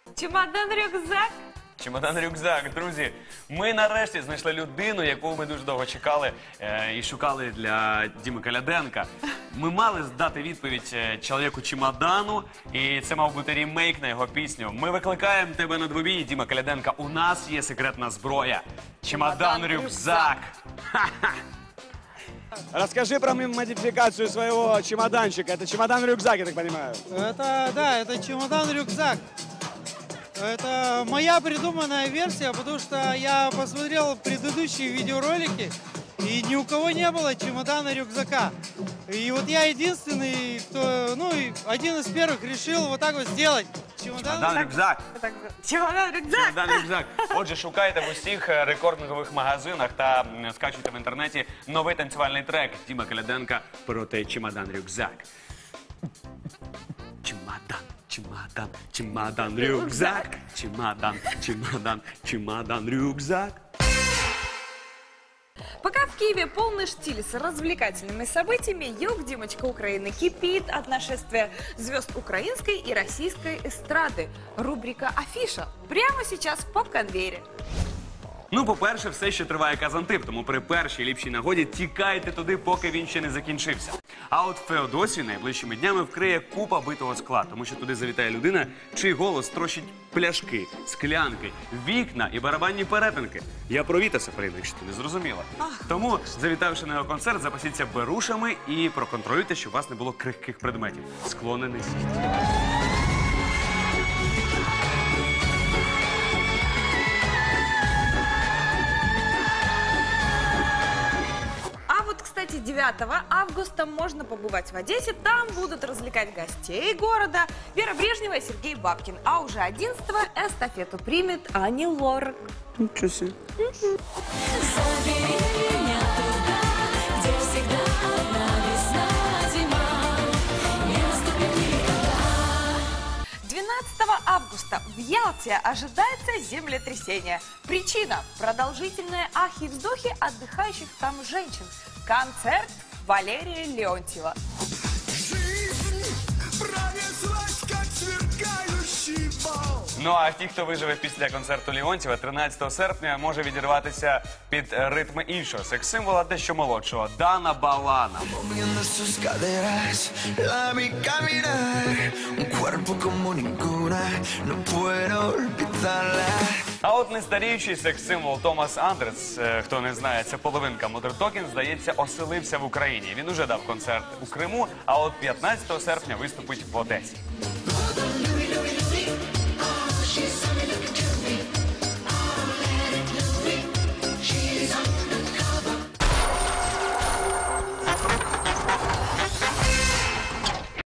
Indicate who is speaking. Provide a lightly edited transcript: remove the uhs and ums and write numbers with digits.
Speaker 1: Чемодан-рюкзак?
Speaker 2: Чемодан-рюкзак, друзі. Ми нарешті знайшли людину, яку ми дуже довго чекали і шукали для Діми Коляденка. Ми мали дати відповідь чоловіку чемодану, і це мав бути ремейк на його пісню. Ми викликаємо тебе на двобій, Діма Коляденка. У нас є секретна зброя. Чемодан-рюкзак.
Speaker 3: Расскажи про модификацию своего чемоданчика. Это чемодан-рюкзак, я так понимаю.
Speaker 4: Это чемодан-рюкзак. Это моя придуманная версия, потому что я посмотрел предыдущие видеоролики, и ни у кого не было чемодана-рюкзака. И вот я единственный, кто, один из первых решил вот так вот сделать.
Speaker 2: Чемодан-рюкзак.
Speaker 1: Чемодан-рюкзак.
Speaker 2: Чемодан-рюкзак. Отже, шукайте в усіх рекордингових магазинах та скачуйте в інтернеті новий танцювальний трек Діма Коляденка проти чемодан-рюкзак. Чемодан, чемодан, чемодан-рюкзак. Чемодан, чемодан, чемодан-рюкзак.
Speaker 1: Пока в Киеве полный штиль с развлекательными событиями, юг Димочка Украины кипит от нашествия звезд украинской и российской эстрады. Рубрика «Афиша» прямо сейчас по конвейере.
Speaker 2: Ну, по-перше, все ще триває казантип, тому при першій ліпшій нагоді тікайте туди, поки він ще не закінчився. А от Феодосію найближчими днями вкриє купа битого скла, тому що туди завітає людина, чий голос трощить пляшки, склянки, вікна і барабанні перетинки. Я про Вітаса, Поліна, якщо ти не зрозуміла. Тому, завітавши на його концерт, запасіться берушами і проконтролюйте, щоб у вас не було крихких предметів. Скло не несіть.
Speaker 1: Кстати, 9 августа можно побывать в Одессе. Там будут развлекать гостей города Вера Брежнева и Сергей Бабкин. А уже 11-го эстафету примет Ани Лорак.
Speaker 2: Ничего себе. Августа в Ялте ожидается землетрясение. Причина – продолжительные ахи и вздохи отдыхающих там женщин. Концерт Валерия Леонтьева. Ну а ті, хто виживе після концерту Леонтьєва, 13 серпня може відірватися під ритми іншого секс-символа, дещо молодшого – Дана Балана. А от нестаріючий секс-символ Томас Андрес, хто не знає, це половинка Mother Talking, здається, оселився в Україні. Він уже дав концерт у Криму, а от 15 серпня виступить в Одесі.